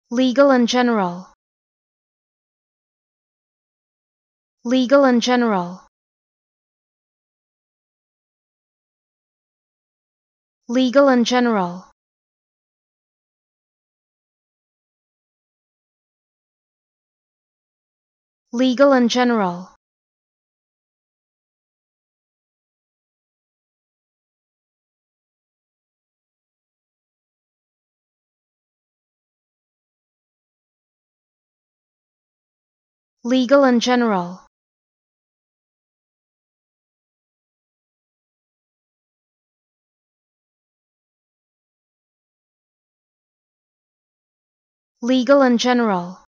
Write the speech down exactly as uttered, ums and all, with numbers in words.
legal and general, legal and general, legal and general, legal and general, legal and general, legal and general.